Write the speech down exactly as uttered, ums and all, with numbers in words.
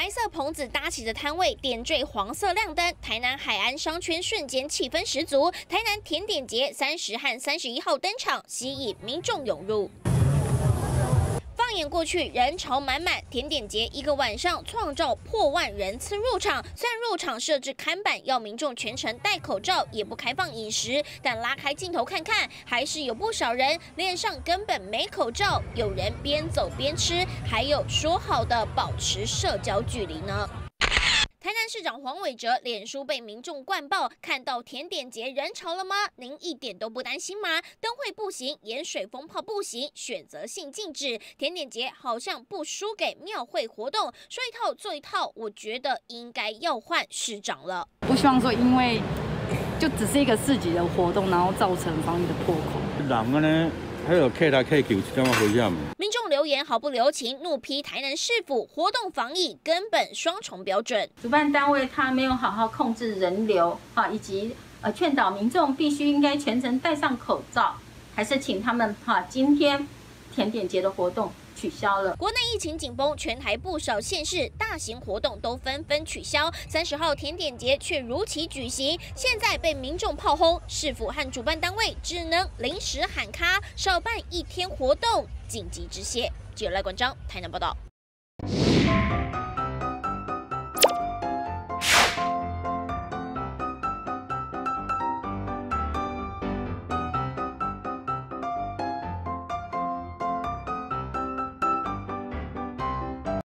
白色棚子搭起的摊位，点缀黄色亮灯，台南海岸商圈瞬间气氛十足。台南甜点节三十和三十一号登场，吸引民众涌入。 放眼过去，人潮满满。甜点节一个晚上创造破万人次入场，虽然入场设置看板，要民众全程戴口罩，也不开放饮食，但拉开镜头看看，还是有不少人脸上根本没口罩，有人边走边吃，还有说好的保持社交距离呢。 台南市长黄伟哲脸书被民众灌爆，看到甜点节人潮了吗？您一点都不担心吗？灯会不行，盐水风炮不行，选择性禁止。甜点节好像不输给庙会活动，说一套做一套，我觉得应该要换市长了。 不希望说因为就只是一个市集的活动，然后造成防疫的破口。 人个呢？ 还有客来客去，是怎么回事？ 民众留言毫不留情，怒批台南市府活动防疫根本双重标准。 主办单位他没有好好控制人流啊，以及呃劝导民众必须应该全程戴上口罩，还是请他们哈、啊、今天甜点节的活动 取消了。 国内疫情紧绷，全台不少县市大型活动都纷纷取消。三十号甜点节却如期举行，现在被民众炮轰，市府和主办单位只能临时喊卡，少办一天活动，紧急致谢。记者赖冠章台南报道。